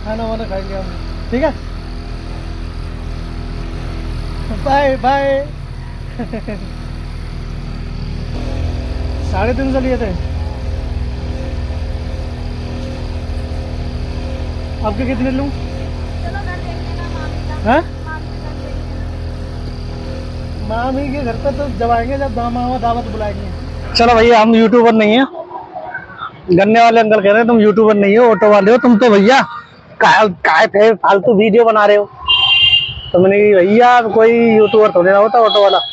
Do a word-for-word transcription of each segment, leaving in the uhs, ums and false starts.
खाना वाना खाएंगे हम, ठीक है। Bye bye. साढ़े तीन सौ लिए थे, आपके कितने लूँ? चलो घर देखने ना मामी का। हाँ? मामी का घर देखने। मामी के घर पे तो जब आएंगे जब मामा दावत बुलाएंगे। चलो भैया, हम यूट्यूबर नहीं है। गन्ने वाले अंकल कह रहे हैं तुम यूट्यूबर नहीं हो, ऑटो वाले हो तुम तो भैया। काय थे फालतू वीडियो बना रहे हो। तो मैंने भैया कोई यूट्यूबर थोड़ी ना होता ऑटो वाला।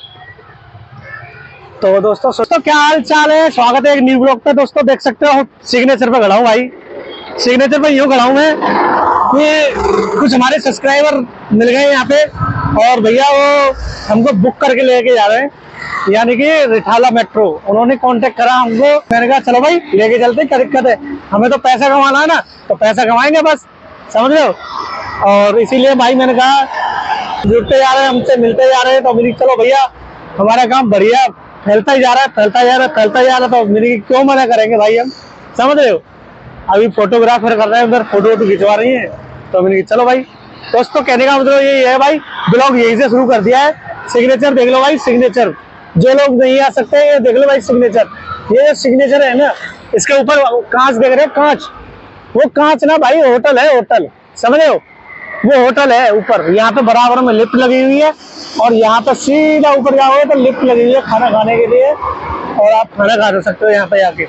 तो दोस्तों दोस्तों क्या हाल चाल है, स्वागत है एक न्यू ब्लॉग पे। दोस्तों देख सकते हो सिग्नेचर पे खड़ा हूँ भाई। सिग्नेचर पे यूँ खड़ा हूँ मैं, ये कुछ हमारे सब्सक्राइबर मिल गए यहाँ पे और भैया वो हमको बुक करके लेके जा रहे हैं, यानी कि रिठाला मेट्रो। उन्होंने कांटेक्ट करा हमको, मैंने कहा चलो भाई लेके चलते, क्या दिक्कत है, हमें तो पैसा कमाना है ना, तो पैसा कमाएंगे बस, समझ रहे हो। और इसीलिए भाई मैंने कहा जुड़ते जा रहे हैं हमसे, मिलते जा रहे हैं, तो मेरी चलो भैया हमारा काम बढ़िया फैलता ही जा रहा है, फैलता जा रहा है, फैलता जा रहा है, तो मेरी क्यों मना करेंगे भाई हम, समझ रहे हो। अभी फोटोग्राफर कर रहे हैं उधर, फोटो वोटो खिंचवा रही है, तो मैंने चलो भाई। दोस्तों कहने का मतलब ये है भाई, ब्लॉग यहीं से शुरू कर दिया है। सिग्नेचर देख लो भाई, सिग्नेचर। जो लोग नहीं आ सकते ये देख लो भाई सिग्नेचर। ये जो सिग्नेचर है ना, इसके ऊपर कांच देख रहे हो, कांच, वो कांच ना भाई होटल है, होटल, समझ रहे हो। वो होटल है ऊपर, यहाँ पे बराबर में लिफ्ट लगी हुई है और यहाँ पे सीधा ऊपर जाओगे तो लिफ्ट लगी हुई है खाना खाने के लिए, और आप खाना खा सकते हो यहाँ पे आके।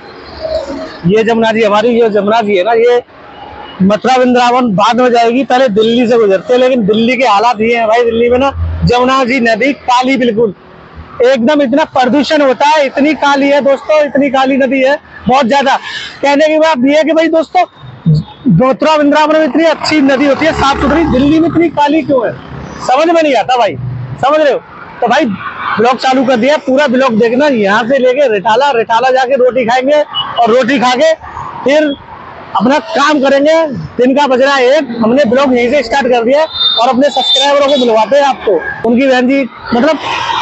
ये जमुना जी हमारी, ये जमुना जी है ना, ये मथुरा वृंदावन बाद में जाएगी, पहले दिल्ली से गुजरते हैं, लेकिन दिल्ली के हालात ये हैं भाई, दिल्ली में ना जमुना जी नदी काली, बिल्कुल एकदम, इतना प्रदूषण होता है, इतनी काली है दोस्तों, इतनी काली नदी है बहुत ज्यादा। कहने की बात ये है कि भाई दोस्तों मथुरा वृंदावन में इतनी अच्छी नदी होती है साफ सुथरी, दिल्ली में इतनी काली क्यों है, समझ में नहीं आता भाई, समझ रहे हो। तो भाई ब्लॉग चालू कर दिया, पूरा ब्लॉग देखना, यहाँ से लेके रिठाला, रिठाला जाके रोटी खाएंगे और रोटी खा के फिर अपना काम करेंगे। दिन का बज रहा है एक, हमने ब्लॉग यहीं से स्टार्ट कर दिया और अपने सब्सक्राइबरों को मिलवाते हैं आपको। उनकी बहन जी मतलब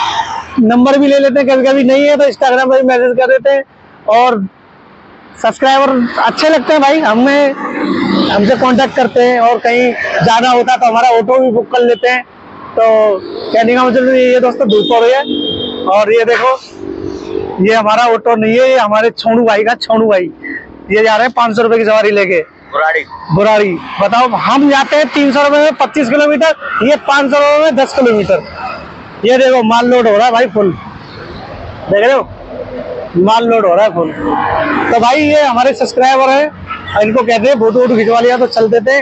नंबर भी ले लेते हैं, कभी कभी नहीं है तो इंस्टाग्राम पर भी मैसेज कर देते हैं, और सब्सक्राइबर अच्छे लगते हैं भाई, हमें हमसे कांटेक्ट करते हैं, और कहीं जाना होता तो हमारा ऑटो भी बुक कर लेते हैं। तो कहने का मतलब ये दोस्तों धूप हो रही है, और ये देखो ये हमारा ऑटो नहीं है, ये हमारे छोनू भाई का, छोनू भाई ये जा रहे हैं पाँच सौ रुपए की सवारी लेके बुराड़ी। बुराड़ी बताओ, हम जाते हैं तीन सौ रुपए में पच्चीस किलोमीटर, ये पाँच सौ रुपए में दस किलोमीटर। ये देखो माल लोड हो रहा है भाई फुल, देख रहे हो माल लोड हो रहा है फुल। तो भाई ये हमारे सब्सक्राइबर है, इनको कहते हैं फोटो वोटो खिंचवा लिया तो चल देते,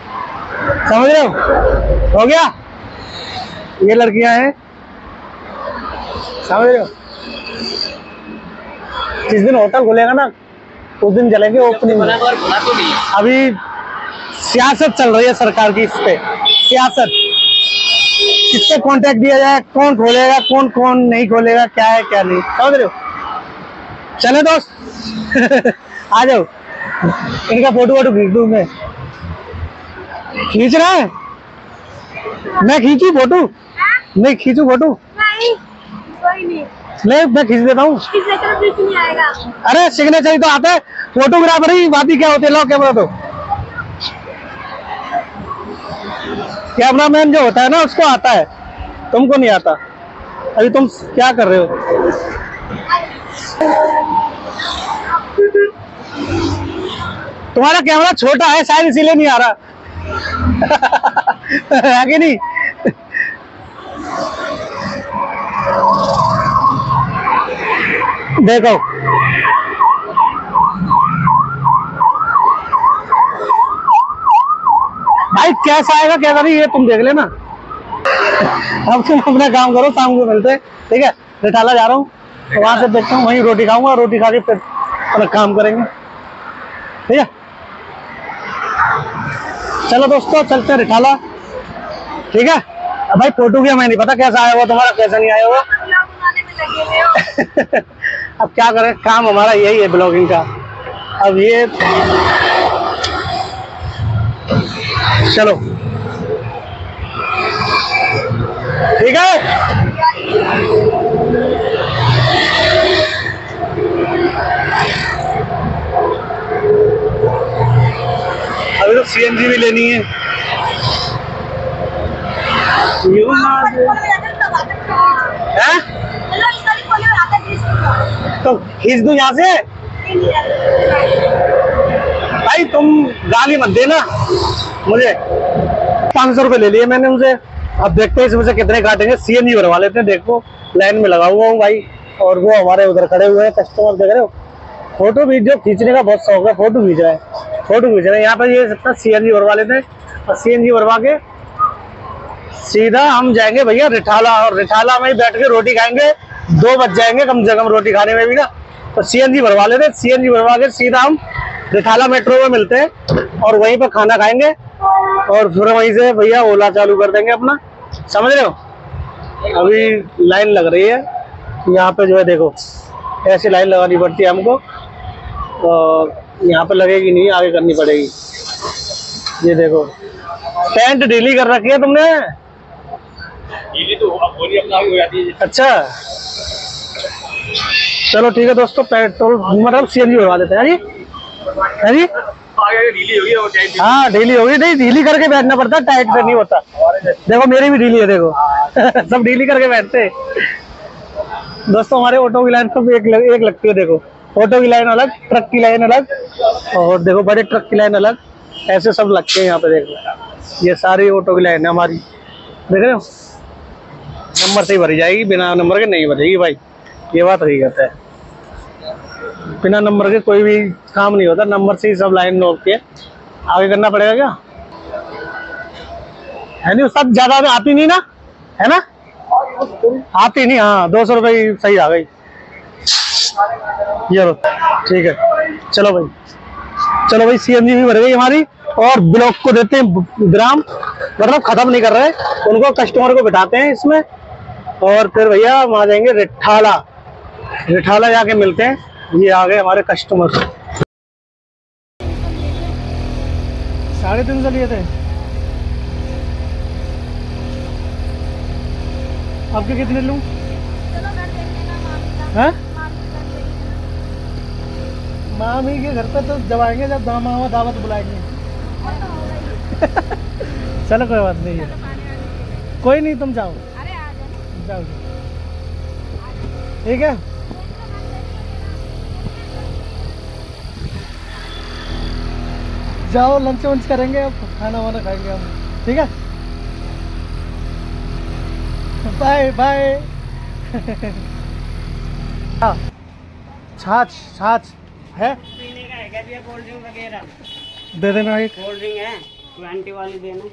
समझ रहे हो। हो गया, ये लड़कियां हैं, समझ रहे हो। जिस दिन होटल खुलेगा ना उस दिन चलेंगे ओपनिंग। अभी सियासत चल रही है सरकार की, इस पे सियासत, किससे कांटेक्ट दिया जाए, कौन खोलेगा, कौन कौन नहीं खोलेगा, क्या है क्या नहीं, समझ रहे हो। चले दोस्त आ जाओ, इनका फोटो वोटो खींच दूं मैं, खींच रहा है, मैं खींचू फोटो, नहीं खींचू फोटो, नहीं कोई नहीं, नहीं मैं खींच देता हूँ। सिग्नेचर कुछ नहीं आएगा। अरे सिग्नेचर ही तो आता है, फोटोग्राफर ही बात ही क्या होती है, लो कैमरा, तो कैमरामैन जो होता है ना उसको आता है, तुमको नहीं आता। अभी तुम क्या कर रहे हो, तुम्हारा कैमरा छोटा है शायद इसीलिए नहीं आ रहा है कि नहीं। देखो भाई कैसा आएगा कैसा नहीं, ये तुम देख लेना। अब तुम अपना काम करो, शाम को मिलते हैं, ठीक है। रिठाला जा रहा हूँ, तो वहां से देखता हूँ, वहीं रोटी खाऊंगा, रोटी खा के फिर अपना काम करेंगे, ठीक है। चलो दोस्तों चलते हैं रिठाला, ठीक है। अब भाई फोटो की हमें नहीं पता कैसा आया हुआ तुम्हारा, कैसा नहीं आया हुआ अब क्या करें, काम हमारा यही है ब्लॉगिंग का। अब ये चलो ठीक है, अभी तो सीएनजी भी लेनी है। यूं ना दे। हैं? तो खींच दूं यहाँ से? भाई तुम गाली मत देना मुझे। पाँच सौ रुपए ले लिए मैंने उनसे, अब देखते हैं इसमें से कितने काटेंगे। सीएनजी भरवा लेते हैं। देखो लाइन में लगा हुआ हूँ भाई, और वो हमारे उधर खड़े हुए हैं कस्टमर, देख रहे हो। फोटो वीडियो खींचने का बहुत शौक है, फोटो खींच रहे हैं, फोटो खींच रहे हैं। यहाँ पर ये सबका सीएनजी भरवा लेते हैं, और सीएनजी भरवा के सीधा हम जाएंगे भैया रिठाला, और रिठाला में ही बैठ के रोटी खाएंगे। दो बज जाएंगे कम से कम रोटी खाने में भी ना, तो सीएनजी भरवा लेते हैं। सीएनजी भरवा के सीधा हम रिठाला मेट्रो में मिलते हैं, और वहीं पर खाना खाएंगे, और फिर वहीं से भैया ओला चालू कर देंगे अपना। समझ रहे हो। अभी लाइन लग रही है यहाँ पे, जो है देखो ऐसी लाइन लगानी पड़ती है हमको, और यहाँ पे लगेगी नहीं, आगे करनी पड़ेगी। ये देखो पैंट ढीली कर रखी है तुमने। ढीली तो अब बोली अपना हो जाती है। अच्छा चलो ठीक है दोस्तों, पेट्रोल मतलब सीएनजी भरवा देते हैं जी। है जी, ढीली होगी वो टाइट। हाँ ढीली होगी, नहीं ढीली करके बैठना पड़ता, टाइट से नहीं होता। देखो मेरी भी ढीली है, देखो सब ढीली करके बैठते दोस्तों। हमारे ऑटो की लाइन सब एक लग, एक लगती है। देखो ऑटो की लाइन अलग, ट्रक की लाइन अलग, और देखो बड़े ट्रक की लाइन अलग, ऐसे सब लगते हैं यहाँ पे। देखो ये सारी ऑटो की लाइन है हमारी, देख रहे हो। नंबर से ही भरी जाएगी, बिना नंबर के नहीं भरेगी भाई, ये बात हकीकत है। बिना नंबर के कोई भी काम नहीं होता, नंबर से ही सब लाइन नोट के आगे करना पड़ेगा। क्या है नहीं, सब ज्यादा आती नहीं ना, है ना, आती नहीं। हाँ दो सौ रुपये सही आ गई। ये लो ठीक है, चलो भाई, चलो भाई सीएनजी भी भर गई हमारी, और ब्लॉक को देते हैं विराम, मतलब खत्म नहीं कर रहे, उनको कस्टमर को बिठाते हैं इसमें, और फिर भैया वहां जाएंगे रिठाला। रिठाला जाके मिलते हैं। ये आ गए हमारे कस्टमर। साढ़े तीन सौ लिए थे, आपके कितने लूं? हैं? मामी के घर पे तो जब आएंगे, जब दामा दावत बुलाएंगे। चलो कोई बात नहीं है, कोई नहीं, तुम जाओ जाओ, ठीक है। जाओ लंच वंच करेंगे, अब खाना वाना खाएंगे हम, ठीक है। Bye bye. छाछ छाछ है, पीने का है क्या भैया? कोल्ड ड्रिंक वगैरह दे देना। एक कोल्ड ड्रिंक है, ट्वेंटी वाली देना,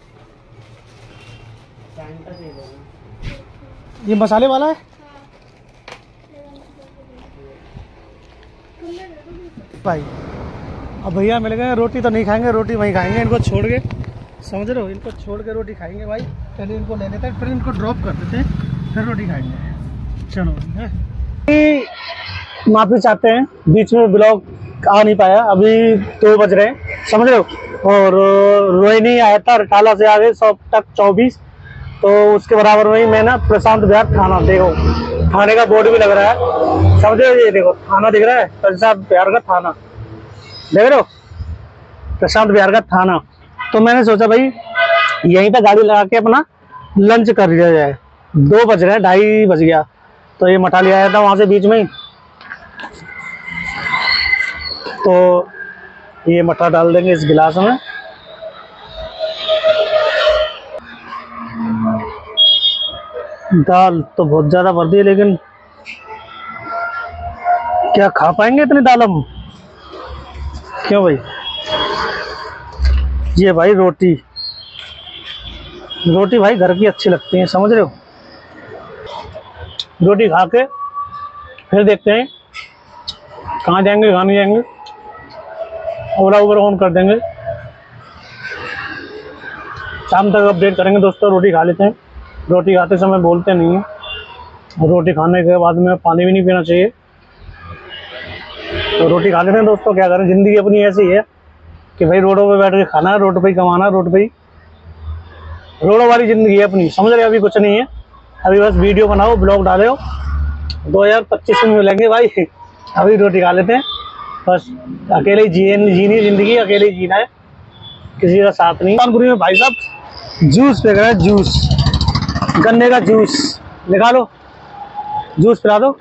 फैंटा दे देना। ये मसाले वाला है भाई। अब भैया मिल गए, रोटी तो नहीं खाएंगे, रोटी वहीं खाएंगे इनको छोड़ के, समझ रहे हो। इनको छोड़ के रोटी खाएंगे भाई, पहले इनको ले लेते हैं, फिर इनको ड्रॉप कर देते हैं, फिर रोटी खाएंगे। चलो है, माफी चाहते हैं, बीच में ब्लॉग आ नहीं पाया, अभी दो बज रहे हैं, समझ रहे हो। और रोहिणी आया था रिठाला से आगे सौ तक चौबीस, तो उसके बराबर में ही मैं ना प्रशांत विहार थाना, देखो थाने का बोर्ड भी लग रहा है, समझ रहे हो। ये देखो थाना दिख रहा है, प्रशांत विहार का थाना, देख रहे हो, प्रशांत विहार का थाना। तो मैंने सोचा भाई यहीं पे गाड़ी लगा के अपना लंच कर लिया जाए। दो बज रहे, ढाई बज गया, तो ये मठा लिया था वहां से बीच में ही, तो ये मठा डाल देंगे इस गिलास में। दाल तो बहुत ज्यादा भर दी है, लेकिन क्या खा पाएंगे इतनी दाल हम? क्यों भाई। ये भाई रोटी, रोटी भाई घर की अच्छी लगती है, समझ रहे हो। रोटी खा के फिर देखते हैं कहाँ जाएंगे, कहाँ नहीं जाएंगे, ओला उबर ऑन कर देंगे, शाम तक अपडेट करेंगे दोस्तों। रोटी खा लेते हैं, रोटी खाते समय बोलते नहीं हैं, रोटी खाने के बाद में पानी भी नहीं पीना चाहिए, तो रोटी खा लेते हैं दोस्तों। क्या करें, ज़िंदगी अपनी ऐसी है कि भाई रोडों पे बैठ के खाना है, रोड पे ही कमाना, रोड पे ही, रोडों वाली ज़िंदगी है अपनी, समझ रहे हो। अभी कुछ नहीं है, अभी बस वीडियो बनाओ, ब्लॉग डालो, दो हज़ार पच्चीस में मिलेंगे भाई। अभी रोटी खा लेते हैं बस, अकेले ही जी जीनी ज़िंदगी, अकेले ही जीना है, किसी का साथ नहीं। सुल्तानपुरी में भाई साहब जूस पे गए, जूस, गन्ने का जूस निकालो, जूस पिला दो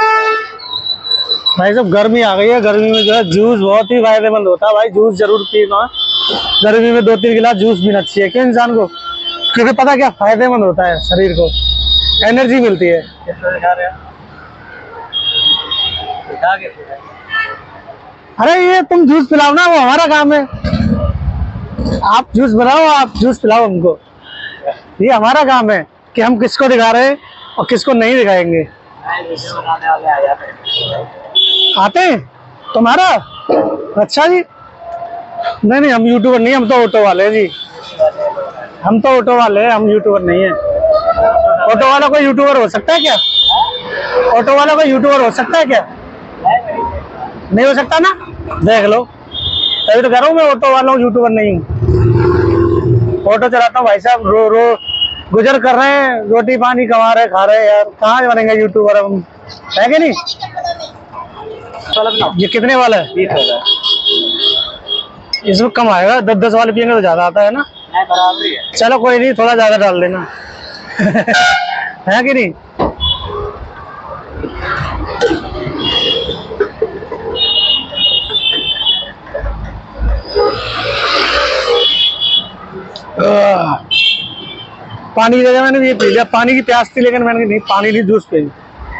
भाई साहब। गर्मी आ गई है, गर्मी में जो है जूस बहुत ही फायदेमंद होता है भाई, जूस जरूर पीना। गर्मी में दो तीन गिलास जूस पीना चाहिए क्यों इंसान को, क्योंकि पता क्या फायदेमंद होता है, शरीर को एनर्जी मिलती है। अरे ये तुम जूस पिलाओ ना, वो हमारा काम है। आप जूस बनाओ, आप जूस पिलाओ हमको, ये हमारा काम है कि हम किसको दिखा रहे हैं और किसको नहीं दिखाएंगे। आते हैं तुम्हारा? अच्छा जी, नहीं नहीं हम यूट्यूबर नहीं, हम तो ऑटो वाले हैं जी, हम तो ऑटो वाले हैं, हम यूट्यूबर नहीं है। ऑटो वाला कोई यूट्यूबर हो सकता है क्या? ऑटो वाला कोई यूट्यूबर हो सकता है क्या? नहीं हो सकता ना, देख लो, तभी तो कह रहा हूँ मैं ऑटो वाला हूँ, यूट्यूबर नहीं हूँ। ऑटो चलाता हूँ भाई साहब, रो रो गुजर कर रहे हैं, रोटी पानी कमा रहे, खा रहे हैं यार, कहाँ बनेंगे यूट्यूबर हम, है कि नहीं? ये कितने वाला है? बीस वाला। इसमें कम आएगा, दस दस वाले पियेंगे तो ज्यादा आता है ना? बराबर ही है। चलो कोई नहीं, थोड़ा ज्यादा डाल देना है कि नहीं? पानी की जगह मैंने ये पी लिया, पानी की प्यास थी लेकिन मैंने नहीं, पानी नहीं जूस पी।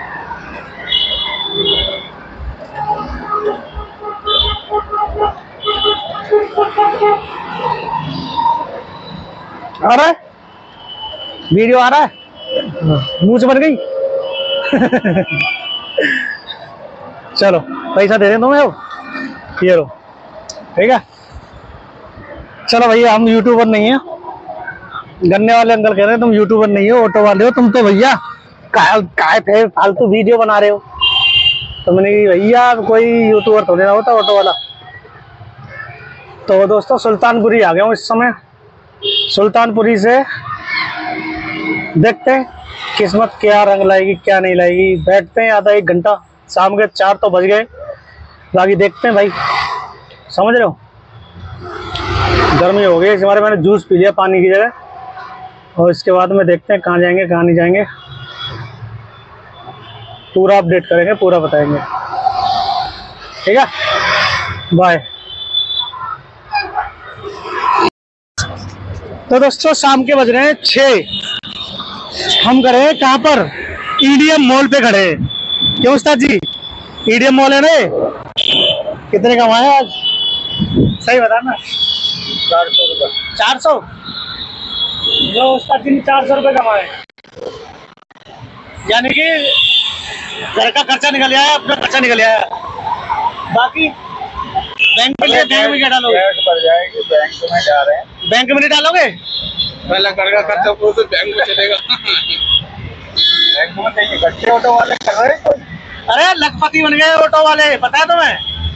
आ रहा है वीडियो, आ रहा है, मुंह से बन गई चलो पैसा दे दें तुम्हें, ये लो, ठीक है। चलो भैया हम यूट्यूबर नहीं है, गन्ने वाले अंकल कह रहे हैं तुम यूट्यूबर नहीं हो, ऑटो वाले हो तुम तो भैया, काय थे फालतू वीडियो बना रहे हो। तो मैंने भैया कोई यूट्यूबर थोड़ी ना होता ऑटो वाला। तो दोस्तों सुल्तानपुरी आ गया हूँ इस समय, सुल्तानपुरी से देखते हैं किस्मत क्या रंग लाएगी क्या नहीं लाएगी। बैठते हैं आधा एक घंटा, शाम के चार तो बज गए, बाकी देखते हैं भाई, समझ रहे हो, गर्मी हो गई इस बारे। मैंने जूस पी लिया पानी की जगह, और इसके बाद में देखते हैं कहाँ जाएंगे कहाँ नहीं जाएंगे, पूरा अपडेट करेंगे, पूरा बताएंगे, ठीक है, बाय। तो दोस्तों शाम के बज रहे हैं छः, हम खड़े हैं कहाँ पर? ईडीएम मॉल पे खड़े हैं। क्यों उस्ताद जी? ईडीएम मॉल है ना। कितने कमाए आज? सही बता ना। चार सौ रुपये। चार सौ? जो उस्ताद जी ने चार सौ रुपये कमाए, यानी कि घर का खर्चा निकल आया, अपना खर्चा निकल आया। बाकी बैंक में बैंक में क्या डालोगे? जाएगी, बैंक में जा रहे हैं। बैंक में नहीं डालोगे? पहले घर का खर्चा पूरा तो बैंक में चलेगा बैंक में नहीं, बच्चे ऑटो वाले कर रहे हैं। अरे लखपति बन गए ऑटो वाले, पता है तुम्हें?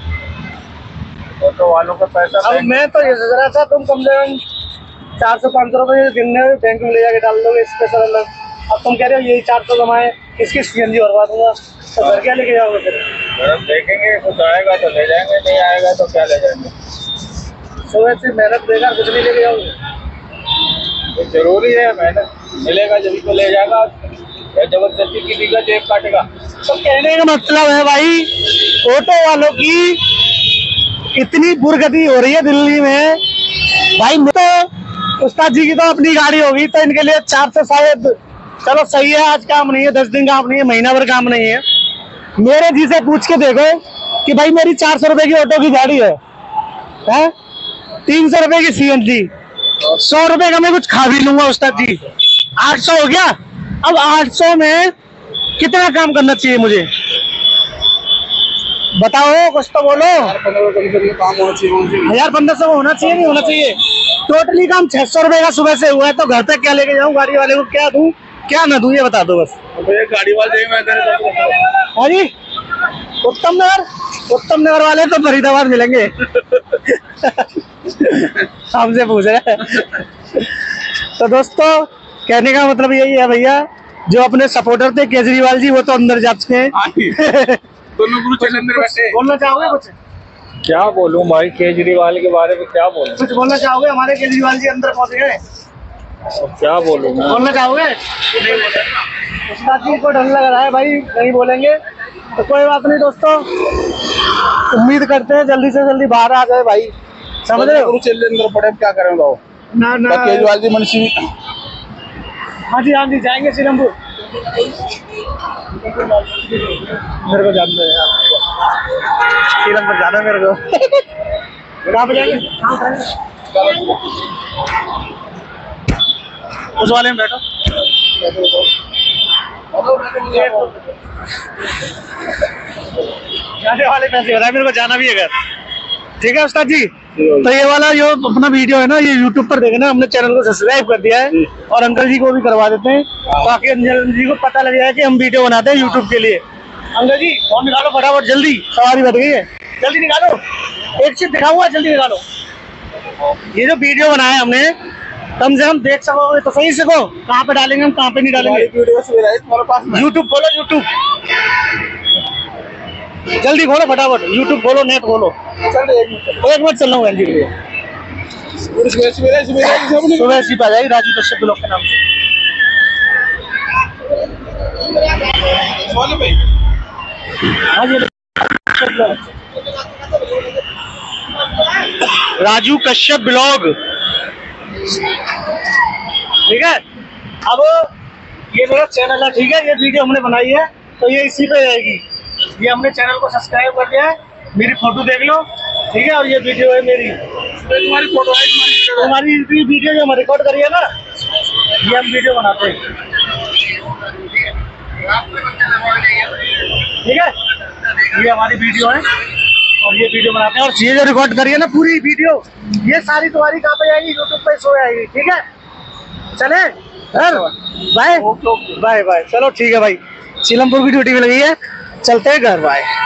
ऑटो वालों का पैसा। अब मैं तो ये सोच रहा था तुम कम से कम चार सौ पाँच सौ रुपये दिन में बैंक में ले जाके डाल दोगे स्पेशल अलग। अब तुम कह रहे हो यही चार सौ कमाए, इसकी सीएनजी भरवा दूंगा, तो घर क्या लेके जाओगे फिर? हम देखेंगे, कुछ आएगा तो ले जाएंगे, नहीं आएगा तो क्या ले जाएंगे। सुबह से मेहनत देगा, कुछ नहीं लेके जाओगे? तो जरूरी है, मेहनत मिलेगा जब तो ले जाएगा, या जबरदस्ती किसी का जेब काटेगा। तो कहने का मतलब है भाई, ऑटो वालों की इतनी बुरगति हो रही है दिल्ली में भाई। मैं तो उस्ताद जी की तो अपनी गाड़ी होगी, तो इनके लिए चार से शायद चलो सही है, आज काम नहीं है, दस दिन काम नहीं है, महीना भर काम नहीं है। मेरे जी से पूछ के देखो कि भाई मेरी चार सौ रुपए की ऑटो की गाड़ी है, है? तीन सौ रुपए की सीएनजी, सौ रुपए का मैं कुछ खा भी लूंगा उस्ताद जी, आठ सौ हो गया। अब आठ सौ में कितना काम करना चाहिए मुझे बताओ, कुछ तो बोलो। काम होना चाहिए, हजार पंद्रह सौ होना चाहिए, नहीं होना चाहिए? टोटली काम छह सौ रुपए का सुबह से हुआ है, तो घर तक क्या लेके जाऊँ? गाड़ी वाले को क्या दूं क्या ना दूं, ये बता दो बस। गाड़ी वाले हाँ जी, उत्तम नगर, उत्तम नगर वाले तो फरीदाबाद मिलेंगे हमसे पूछ रहे हैं। तो दोस्तों कहने का मतलब यही है भैया, जो अपने सपोर्टर थे केजरीवाल जी, वो तो अंदर जा चुके हैं। दोनों गुरु चले अंदर बैठे। बोलना चाहोगे कुछ? क्या बोलूं भाई, केजरीवाल के बारे में क्या बोलूं? कुछ बोलना चाहोगे? हमारे केजरीवाल जी अंदर पहुंच गए, क्या बोलूं मैं? बोलना चाहोगे? उस्ताद जी को डर लग रहा है भाई, नहीं बोलेंगे तो कोई बात नहीं दोस्तों, उम्मीद करते हैं जल्दी से जल्दी बाहर आ जाए भाई, समझ रहे हो? चल अंदर पड़े, क्या करें बताओ? ना ना केजरीवाल जी मनुष्य। हाँ जी हाँ जी, जाएंगे सीलमपुर। मेरे को जानना है यार, सीलमपुर जाना है मेरे को। कहाँ पे जाएंगे? उस वाले में बैठो। जाने वाले पैसे हो रहा है, मेरे को जाना भी है घर। ठीक है उस्ताद जी, तो ये वाला जो अपना वीडियो है ना, ये यूट्यूब पर देखना, हमने चैनल को सब्सक्राइब कर दिया है और अंकल जी को भी करवा देते हैं, ताकि अंकल जी को पता लग जाए कि हम वीडियो बनाते हैं यूट्यूब के लिए। अंकल जी फोन निकालो फटाफट, जल्दी सवारी बढ़ गई है, जल्दी निकालो, एक चिप दिखा हुआ, जल्दी निकालो। ये जो वीडियो बनाया है हमने, कम से कम देख सको तो सही सको, कहाँ पे डालेंगे हम, कहाँ पे नहीं डालेंगे। यूट्यूब खोलो, यूट्यूब जल्दी खोलो फटाफट, यूट्यूब खोलो, नेट खोलो। एक मिनट चल रहा हूँ एनजी के लिए, सुबह सी आ जाएगी राजू कश्यप ब्लॉग के नाम से। हाँ जी, राजू कश्यप ब्लॉग, ठीक है। अब ये मेरा चैनल है, ठीक है, ये वीडियो हमने बनाई है तो ये इसी पे रहेगी। ये हमने चैनल को सब्सक्राइब कर दिया है, मेरी फोटो देख लो, ठीक है, और ये वीडियो है मेरी, तुम्हारी फोटो है, तुम्हारी वीडियो जो हम रिकॉर्ड करी है ना, ये हम वीडियो बनाते हैं, ठीक है। ये हमारी वीडियो है और ये वीडियो बनाते हैं, और ये जो रिकॉर्ड करी है ना पूरी वीडियो, ये सारी तुम्हारी कहाँ पे जाएगी, यूट्यूब पे शो आएगी, ठीक है। चले बाय बाय बाय, चलो ठीक है भाई, सीलमपुर की ड्यूटी में लगी है, चलते हैं घर, बाय।